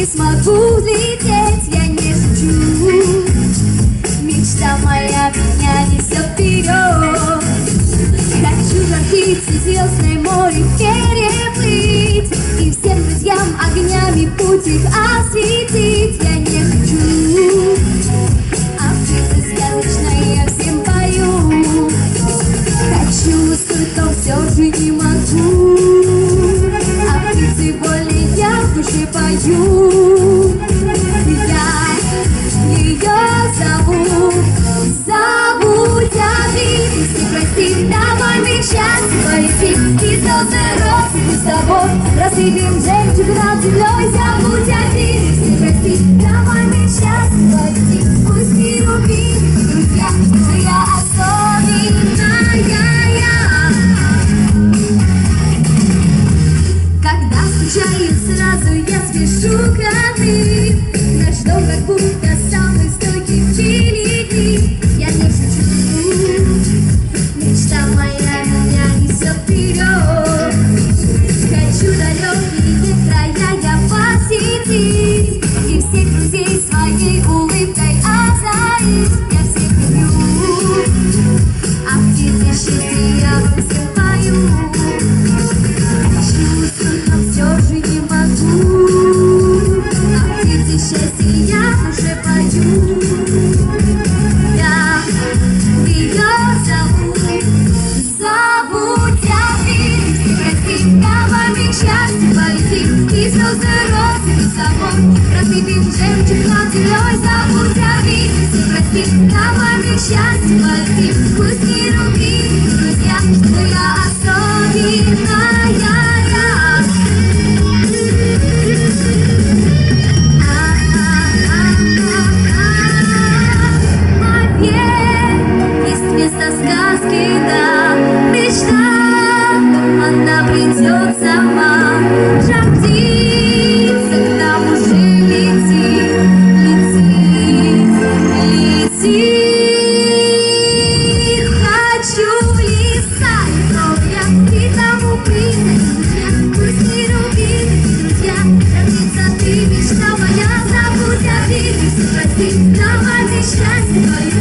не смогу лететь, я не шучу. Мечта моя меня несет вперед. Хочу жарких звездное море переплыть и всем друзьям огнями путь их осветить. Я не шучу, а птицы сказочной я всем пою. Хочу уснуть, но все же не могу. А птицы более я в душе пою. Я ее зову, зову тебя. Пусть прости, давай мы счастье полетим. И звезды розы с тобой рассыпем жемчуг над землей. Зову тебя, пусть прости, давай мы счастье полетим. Пусть мир увидит, друзья, что я особенная. Когда встречаюсь, сразу я спешу к ним. Наш дом как будто самый стойкий в чили дни. Я не шучу, мечта моя меня несет вперед. Хочу далекие края я посетить и всех друзей своей улыбкой озарить. Я всех люблю, а птицы счастья я всем пою. Хочу уснуть, но все же не могу. А птицы счастья я уже пою. Я ее зову, зову тебя. Прости, давай мы к счастью полетим. И звезды розы с собой рассыпем жемчуг над землей. Зову тебя, прости, давай мы к счастью полетим. Пусть мир увидит, друзья, что я особенная. Сказки, да, мечта, она придет сама. Жар птица к нам уже летит, летит. Хочу в леса и тропья, и там укрытые друзья. Пусть мир увидит, друзья, жар птица, ты мечта моя. Зову тебя, прости, давай ты счастье.